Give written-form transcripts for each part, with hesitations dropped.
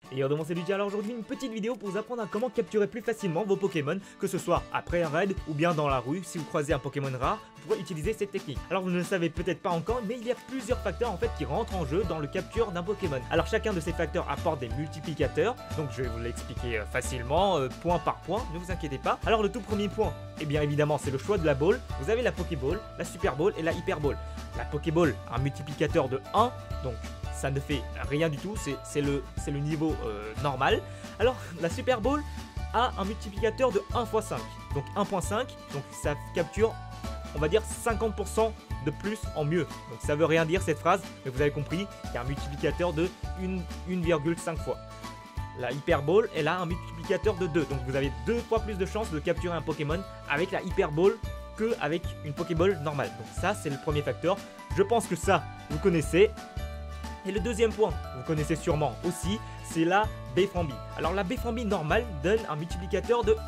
Et dans mon salut, alors aujourd'hui une petite vidéo pour vous apprendre à comment capturer plus facilement vos Pokémon, que ce soit après un raid ou bien dans la rue. Si vous croisez un Pokémon rare, vous pourrez utiliser cette technique. Alors vous ne le savez peut-être pas encore, mais il y a plusieurs facteurs en fait qui rentrent en jeu dans le capture d'un Pokémon. Alors chacun de ces facteurs apporte des multiplicateurs, donc je vais vous l'expliquer facilement, point par point, ne vous inquiétez pas. Alors le tout premier point, et bien évidemment c'est le choix de la ball. Vous avez la Pokéball, la Super Ball et la Hyper Ball. La Pokéball a un multiplicateur de 1, donc ça ne fait rien du tout, c'est le niveau normal. Alors la Super Ball a un multiplicateur de 1 x 5, donc 1.5, donc ça capture, on va dire 50% de plus en mieux. Donc ça veut rien dire cette phrase, mais vous avez compris, il y a un multiplicateur de 1,5 fois. La Hyper Ball, elle a un multiplicateur de 2, donc vous avez 2 fois plus de chances de capturer un Pokémon avec la Hyper Ball qu'avec une Pokéball normale. Donc ça c'est le premier facteur, je pense que ça vous connaissez. Et le deuxième point, vous connaissez sûrement aussi, c'est la Bayfremby. Alors la Bayfremby normale donne un multiplicateur de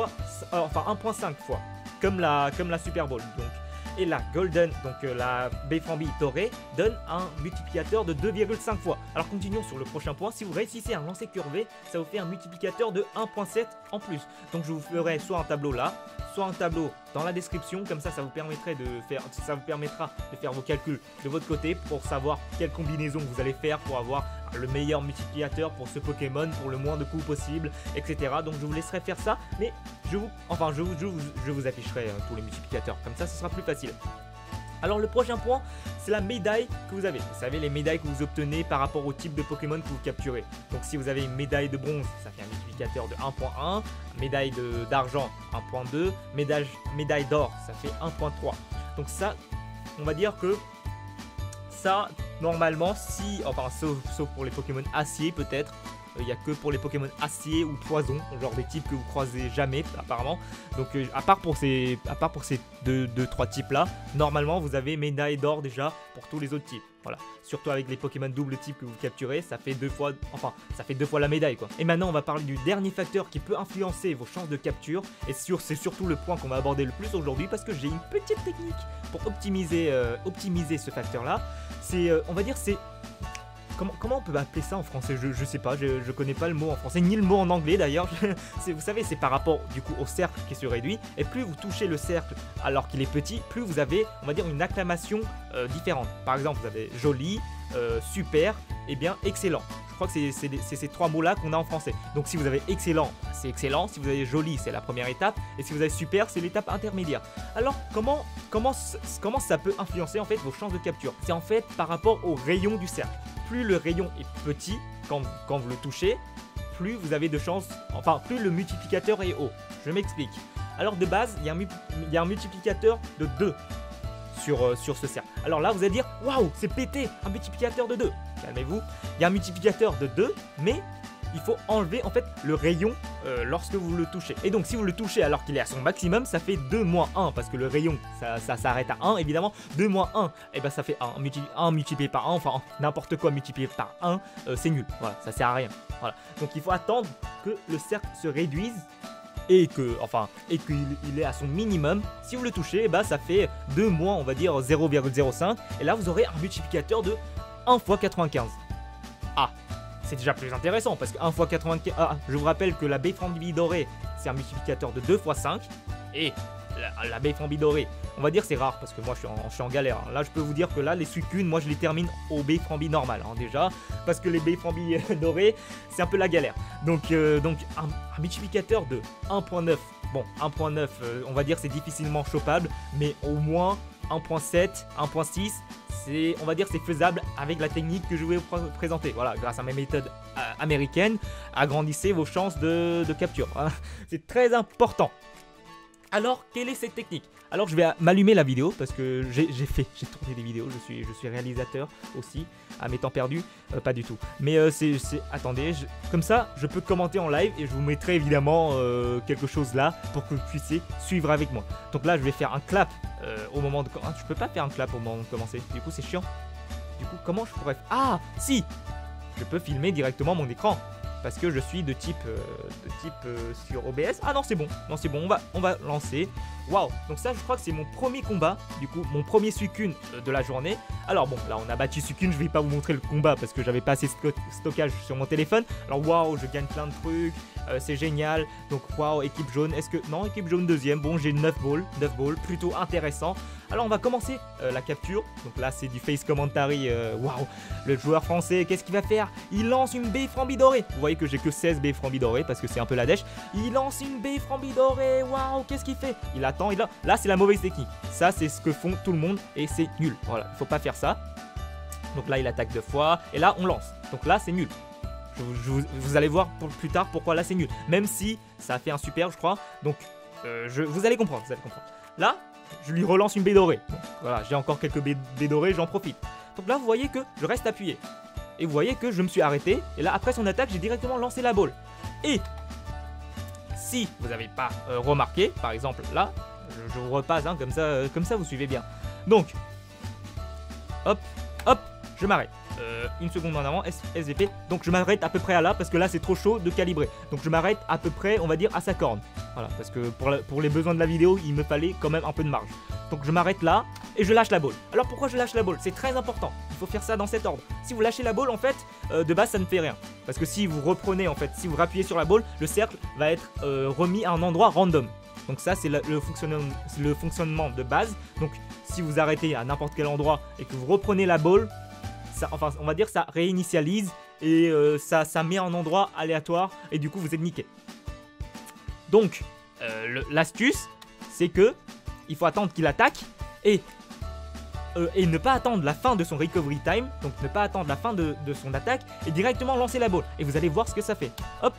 1.5 fois, comme la Super Ball. Donc. Et la Golden, donc la Bayfremby dorée, donne un multiplicateur de 2,5 fois. Alors continuons sur le prochain point, si vous réussissez un lancer curvé, ça vous fait un multiplicateur de 1.7 en plus. Donc je vous ferai soit un tableau là, soit un tableau dans la description, comme ça vous permettra de faire vos calculs de votre côté pour savoir quelle combinaison vous allez faire pour avoir le meilleur multiplicateur pour ce Pokémon, pour le moins de coups possible, etc. Donc je vous laisserai faire ça, mais je vous afficherai tous les multiplicateurs, comme ça ce sera plus facile. Alors le prochain point, c'est la médaille que vous avez. Vous savez, les médailles que vous obtenez par rapport au type de Pokémon que vous capturez. Donc si vous avez une médaille de bronze, ça fait un multiplicateur de 1.1, médaille d'argent 1.2, médaille d'or, ça fait 1.3. Donc ça, on va dire que ça, normalement, sauf pour les Pokémon acier peut-être, il n'y a que pour les Pokémon acier ou poison, genre des types que vous croisez jamais apparemment. Donc à part pour ces 2-3 types là, normalement vous avez médaille d'or déjà pour tous les autres types. Voilà, surtout avec les Pokémon double type que vous capturez, ça fait deux fois la médaille quoi. Et maintenant on va parler du dernier facteur qui peut influencer vos chances de capture. Et c'est surtout le point qu'on va aborder le plus aujourd'hui, parce que j'ai une petite technique pour optimiser ce facteur là. On va dire c'est... Comment on peut appeler ça en français? Je sais pas, je connais pas le mot en français, ni le mot en anglais d'ailleurs. Vous savez, c'est par rapport du coup au cercle qui se réduit. Et plus vous touchez le cercle alors qu'il est petit, plus vous avez, on va dire, une acclamation différente. Par exemple, vous avez joli, super, et bien excellent. Je crois que c'est ces trois mots là qu'on a en français. Donc si vous avez excellent, c'est excellent. Si vous avez joli, c'est la première étape. Et si vous avez super, c'est l'étape intermédiaire. Alors comment ça peut influencer en fait vos chances de capture? C'est en fait par rapport au rayon du cercle. Plus le rayon est petit quand vous le touchez, plus vous avez de chances, plus le multiplicateur est haut. Je m'explique. Alors de base, il y a un multiplicateur de 2 sur ce cercle. Alors là, vous allez dire, waouh, c'est pété, un multiplicateur de 2. Calmez-vous, il y a un multiplicateur de 2, mais il faut enlever en fait le rayon lorsque vous le touchez. Et donc si vous le touchez alors qu'il est à son maximum, ça fait 2 moins 1, parce que le rayon ça s'arrête à 1 évidemment. 2 moins 1, et ben ça fait 1 multiplié par 1, enfin n'importe quoi multiplié par 1, c'est nul, voilà, ça sert à rien. Voilà. Donc il faut attendre que le cercle se réduise et qu'il est à son minimum. Si vous le touchez, bah ça fait 2 moins, on va dire 0,05, et là vous aurez un multiplicateur de 1 x 95. Ah, c'est déjà plus intéressant parce que 1 x 95, je vous rappelle que la Bayfremby dorée c'est un multiplicateur de 2 x 5, et la Bayfremby dorée, on va dire c'est rare parce que moi je suis en galère. Là je peux vous dire que là les Suicune, moi je les termine au Bayfremby normal déjà, parce que les Bayfremby dorées c'est un peu la galère. Donc un multiplicateur de 1.9, bon 1.9 on va dire c'est difficilement chopable, mais au moins 1.7, 1.6, on va dire c'est faisable avec la technique que je vais vous présenter. Voilà, grâce à mes méthodes américaines, agrandissez vos chances de capture. C'est très important. Alors, quelle est cette technique? Alors, je vais m'allumer la vidéo parce que j'ai tourné des vidéos, je suis réalisateur aussi, à mes temps perdus, pas du tout. Mais attendez, comme ça, je peux commenter en live et je vous mettrai évidemment quelque chose là pour que vous puissiez suivre avec moi. Donc là, je vais faire un clap au moment de... je peux pas faire un clap au moment de commencer, du coup c'est chiant. Du coup, comment je pourrais... Ah, si! Je peux filmer directement mon écran. parce que je suis de type sur OBS. Ah non, c'est bon, non c'est bon, on va lancer. Waouh, donc ça je crois que c'est mon premier combat, du coup mon premier Suicune de la journée. Alors bon, là on a battu Suicune, je vais pas vous montrer le combat parce que j'avais pas assez de stockage sur mon téléphone. Alors waouh, je gagne plein de trucs, c'est génial. Donc waouh, équipe jaune, est-ce que... Non, équipe jaune deuxième, bon j'ai 9 balls, plutôt intéressant. Alors on va commencer la capture, donc là c'est du face commentary, waouh, le joueur français, qu'est-ce qu'il va faire? Il lance une baie frambidorée. Vous voyez que j'ai que 16 baies frambidorées parce que c'est un peu la dèche. Il lance une baie frambidorée, waouh, qu'est-ce qu'il fait? Il attend, là c'est la mauvaise technique. Ça c'est ce que font tout le monde et c'est nul. Voilà, il faut pas faire ça. Donc là il attaque 2 fois et là on lance. Donc là c'est nul. Vous allez voir plus tard pourquoi là c'est nul. Même si ça a fait un super je crois. Donc vous allez comprendre, Là je lui relance une baie dorée. Donc, voilà, j'ai encore quelques baies dorées, j'en profite. Donc là vous voyez que je reste appuyé. Et vous voyez que je me suis arrêté. Et là après son attaque j'ai directement lancé la balle. Et si vous n'avez pas remarqué, par exemple là, je vous repasse hein, comme ça vous suivez bien. Donc, hop, je m'arrête. Une seconde en avant, SVP. Donc je m'arrête à peu près à là parce que là c'est trop chaud de calibrer. Donc je m'arrête à peu près, on va dire, à sa corne. Voilà, parce que pour les besoins de la vidéo, il me fallait quand même un peu de marge. Donc je m'arrête là et je lâche la balle. Alors pourquoi je lâche la balle? C'est très important. Il faut faire ça dans cet ordre. Si vous lâchez la balle, en fait, de base ça ne fait rien. Parce que si vous reprenez, en fait, si vous rappuyez sur la balle, le cercle va être remis à un endroit random. Donc ça c'est le fonctionnement de base. Donc si vous arrêtez à n'importe quel endroit et que vous reprenez la balle, enfin on va dire ça réinitialise et ça met un endroit aléatoire et du coup vous êtes niqué. Donc l'astuce c'est que il faut attendre qu'il attaque et ne pas attendre la fin de son recovery time, donc ne pas attendre la fin de son attaque et directement lancer la balle et vous allez voir ce que ça fait. Hop.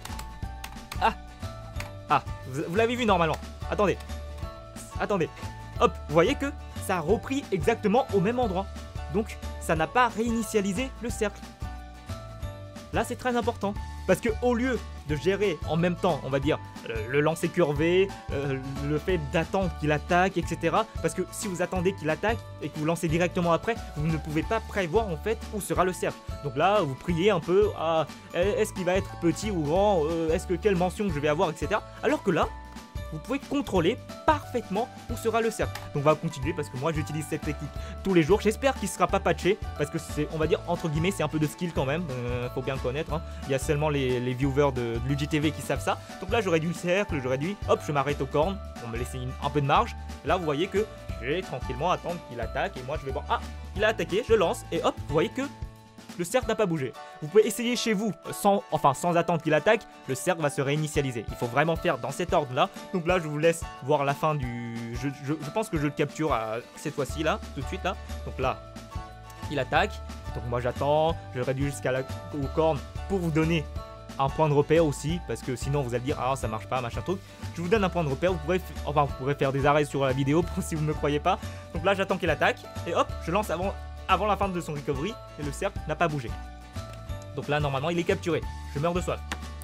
Vous l'avez vu normalement. Attendez. Hop, vous voyez que ça a repris exactement au même endroit. Donc ça n'a pas réinitialisé le cercle. Là c'est très important. Parce que au lieu de gérer en même temps, on va dire, le lancer curvé, le fait d'attendre qu'il attaque, etc. Parce que si vous attendez qu'il attaque et que vous lancez directement après, vous ne pouvez pas prévoir en fait où sera le cercle. Donc là, vous priez un peu à est-ce qu'il va être petit ou grand, quelle mention je vais avoir, etc. Alors que là, vous pouvez contrôler parfaitement où sera le cercle. Donc on va continuer parce que moi j'utilise cette technique tous les jours. J'espère qu'il ne sera pas patché parce que c'est, on va dire entre guillemets, c'est un peu de skill quand même. Faut bien le connaître. Hein. Il y a seulement les viewers de l'UGTV qui savent ça. Donc là j'aurais dû le cercle, j'aurais dû, hop, je m'arrête aux cornes pour me laisser un peu de marge. Là vous voyez que je vais tranquillement attendre qu'il attaque et moi je vais voir, ah, il a attaqué, je lance et hop, vous voyez que le cercle n'a pas bougé. Vous pouvez essayer chez vous sans attendre qu'il attaque, le cercle va se réinitialiser. Il faut vraiment faire dans cet ordre là. Donc là je vous laisse voir la fin du... Je pense que je le capture cette fois-ci là, tout de suite là. Donc là, il attaque. Donc moi j'attends, je réduis aux cornes pour vous donner un point de repère aussi. Parce que sinon vous allez dire, ah ça marche pas, machin truc. Je vous donne un point de repère, vous pourrez faire des arrêts sur la vidéo si vous ne me croyez pas. Donc là j'attends qu'il attaque et hop, je lance avant la fin de son recovery et le cercle n'a pas bougé. Donc là normalement il est capturé. Je meurs de soif.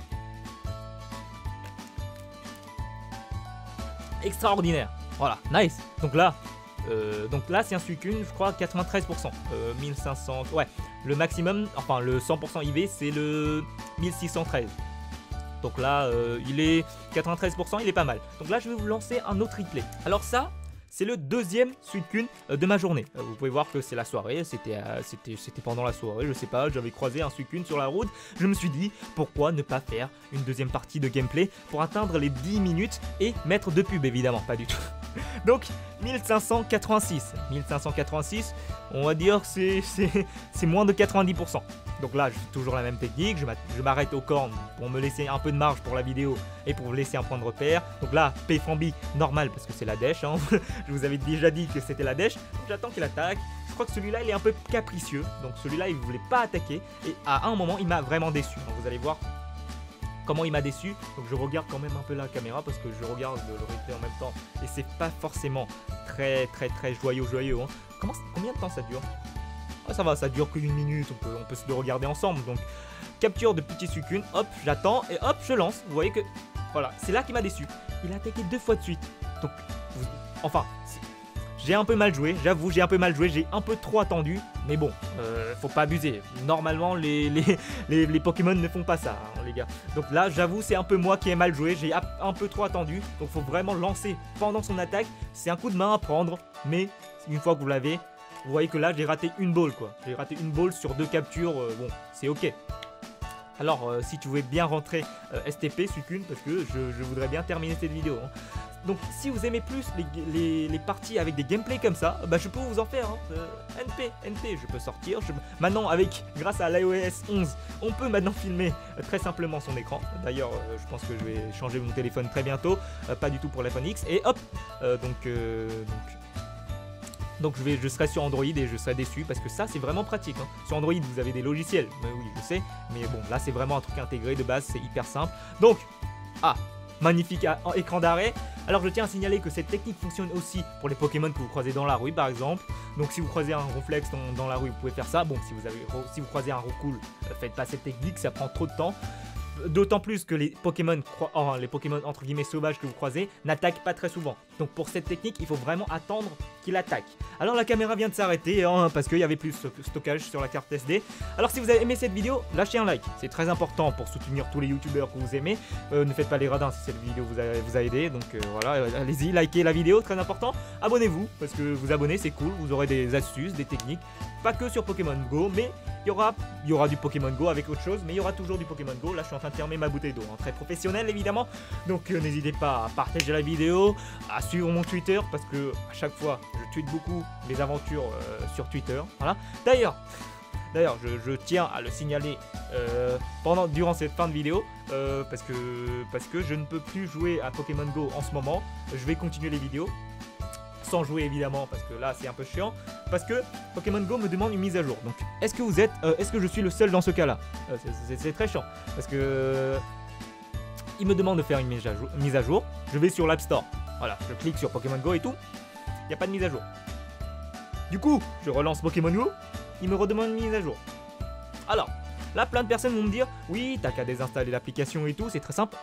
Extraordinaire. Voilà, nice. Donc là c'est un Suicune, je crois 93%. 1500. Ouais, le maximum, enfin le 100% IV c'est le 1613. Donc là il est 93%, il est pas mal. Donc là je vais vous lancer un autre replay. Alors ça, c'est le deuxième Suicune de ma journée. Vous pouvez voir que c'est la soirée, c'était pendant la soirée, je sais pas, j'avais croisé un Suicune sur la route. Je me suis dit, pourquoi ne pas faire une deuxième partie de gameplay pour atteindre les 10 minutes et mettre de pub, évidemment, pas du tout. Donc, 1586, on va dire que c'est moins de 90%. Donc là, je fais toujours la même technique, je m'arrête aux cornes pour me laisser un peu de marge pour la vidéo et pour vous laisser un point de repère. Donc là, P-Frambi, normal parce que c'est la dèche, hein. Je vous avais déjà dit que c'était la dèche. Donc j'attends qu'il attaque. Je crois que celui-là, il est un peu capricieux. Donc celui-là, il ne voulait pas attaquer. Et à un moment, il m'a vraiment déçu. Donc vous allez voir comment il m'a déçu. Donc je regarde quand même un peu la caméra parce que je regarde le replay en même temps. Et c'est pas forcément très joyeux. Hein. Combien de temps ça dure? Ah, ça va, ça dure qu'une minute, on peut se le regarder ensemble. Donc capture de petit Suicune, hop, j'attends et hop, je lance. Vous voyez que, voilà, c'est là qu'il m'a déçu. Il a attaqué 2 fois de suite. Donc, enfin, j'ai un peu mal joué, j'avoue, j'ai un peu mal joué, j'ai un peu trop attendu, mais bon, faut pas abuser. Normalement, les Pokémon ne font pas ça, hein, les gars. Donc là, j'avoue, c'est un peu moi qui ai mal joué, j'ai un peu trop attendu, donc faut vraiment lancer pendant son attaque. C'est un coup de main à prendre, mais une fois que vous l'avez, vous voyez que là, j'ai raté une ball, quoi. J'ai raté une ball sur 2 captures, bon, c'est ok. Alors, si tu veux bien rentrer STP, Suicune, parce que je voudrais bien terminer cette vidéo. Hein. Donc, si vous aimez plus les parties avec des gameplays comme ça, bah, je peux vous en faire. Hein. NP, je peux sortir. Maintenant, grâce à l'iOS 11, on peut maintenant filmer très simplement son écran. D'ailleurs, je pense que je vais changer mon téléphone très bientôt. Pas du tout pour l'iPhone X. Et hop, donc je serai sur Android et je serai déçu parce que ça c'est vraiment pratique. Hein. Sur Android vous avez des logiciels, oui je sais, mais bon là c'est vraiment un truc intégré de base, c'est hyper simple. Donc, magnifique écran d'arrêt. Alors je tiens à signaler que cette technique fonctionne aussi pour les Pokémon que vous croisez dans la rue par exemple. Donc si vous croisez un Ronflex dans la rue vous pouvez faire ça. Bon si vous croisez un Roucoule, faites pas cette technique, ça prend trop de temps. D'autant plus que les Pokémon entre guillemets sauvages que vous croisez n'attaquent pas très souvent. Donc pour cette technique, il faut vraiment attendre qu'il attaque. Alors la caméra vient de s'arrêter parce qu'il y avait plus de stockage sur la carte SD. Alors si vous avez aimé cette vidéo, lâchez un like. C'est très important pour soutenir tous les youtubeurs que vous aimez. Ne faites pas les radins si cette vidéo vous a aidé. Donc voilà, allez-y, likez la vidéo, très important. Abonnez-vous parce que vous abonner c'est cool. Vous aurez des astuces, des techniques. Pas que sur Pokémon Go, mais il y aura du Pokémon Go avec autre chose, mais il y aura toujours du Pokémon Go. Là, je suis en train de fermer ma bouteille d'eau, hein, très professionnel évidemment. Donc, n'hésitez pas à partager la vidéo, à suivre mon Twitter, parce que à chaque fois, je tweete beaucoup mes aventures sur Twitter. Voilà. D'ailleurs, je tiens à le signaler durant cette fin de vidéo, parce que je ne peux plus jouer à Pokémon Go en ce moment. Je vais continuer les vidéos. Sans jouer évidemment parce que là c'est un peu chiant, parce que Pokémon Go me demande une mise à jour. Donc est-ce que je suis le seul dans ce cas là? C'est très chiant parce que il me demande de faire une mise à jour. Je vais sur l'App Store, voilà, je clique sur Pokémon Go et tout, il n'y a pas de mise à jour. Du coup je relance Pokémon Go, il me redemande une mise à jour. Alors là, plein de personnes vont me dire oui, t'as qu'à désinstaller l'application et tout, c'est très simple.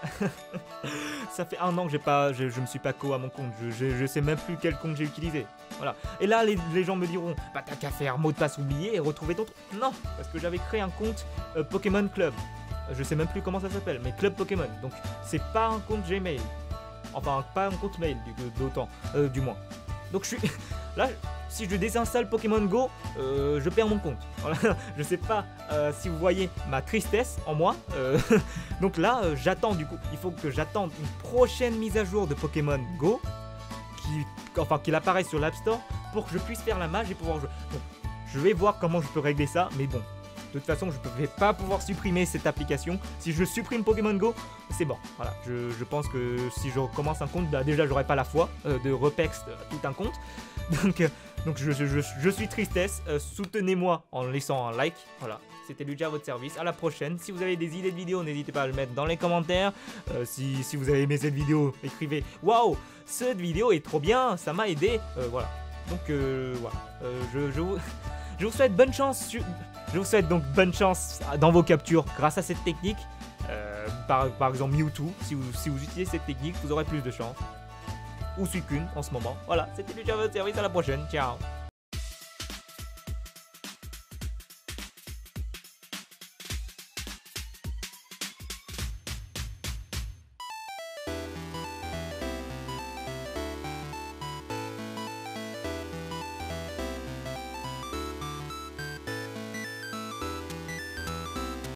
Ça fait 1 an que je me suis pas co à mon compte, je sais même plus quel compte j'ai utilisé. Voilà. Et là, les gens me diront bah t'as qu'à faire mot de passe oublié et retrouver ton truc. Non, parce que j'avais créé un compte Pokémon Club. Je sais même plus comment ça s'appelle, mais Club Pokémon. Donc c'est pas un compte Gmail. Enfin, pas un compte mail d'autant, du moins. Donc je suis là. Si je désinstalle Pokémon Go, je perds mon compte. Voilà. Je sais pas si vous voyez ma tristesse en moi. Donc là, j'attends du coup. Il faut que j'attende une prochaine mise à jour de Pokémon Go, qu'il apparaisse sur l'App Store pour que je puisse faire la mage et pouvoir jouer. Donc, je vais voir comment je peux régler ça, mais bon. De toute façon, je ne vais pas pouvoir supprimer cette application. Si je supprime Pokémon Go, c'est bon. Voilà, je pense que si je recommence un compte, bah déjà, j'aurai pas la foi de repex tout un compte. Donc je suis tristesse. Soutenez-moi en laissant un like. Voilà, c'était Luigi à votre service. À la prochaine. Si vous avez des idées de vidéos, n'hésitez pas à le mettre dans les commentaires. Si vous avez aimé cette vidéo, écrivez waouh, cette vidéo est trop bien, ça m'a aidé. Voilà. Donc voilà. Je vous souhaite bonne chance. Je vous souhaite donc bonne chance dans vos captures grâce à cette technique. Par exemple Mewtwo, si vous utilisez cette technique, vous aurez plus de chance. Ou Suicune en ce moment. Voilà, c'était Luigi à votre service, à la prochaine, ciao.